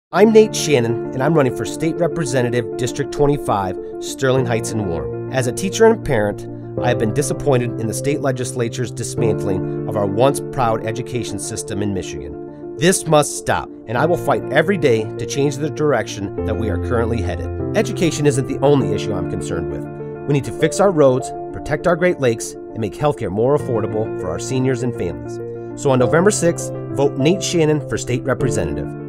I'm Nate Shannon, and I'm running for State Representative District 25, Sterling Heights and Warren. As a teacher and a parent, I have been disappointed in the state legislature's dismantling of our once proud education system in Michigan. This must stop, and I will fight every day to change the direction that we are currently headed. Education isn't the only issue I'm concerned with. We need to fix our roads, protect our Great Lakes, and make healthcare more affordable for our seniors and families. So on November 6th, vote Nate Shannon for State Representative.